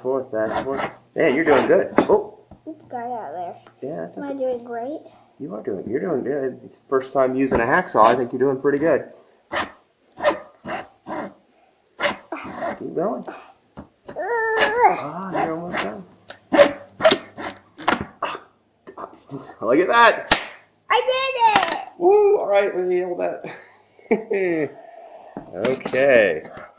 forth, back and forth. Man, you're doing good. Oh. Got out there. Yeah, that's okay. Am I doing great? You're doing good. It's the first time using a hacksaw. I think you're doing pretty good. Keep going. You're almost done. Look at that. I did it! Woo! All right, let me yell that. Okay.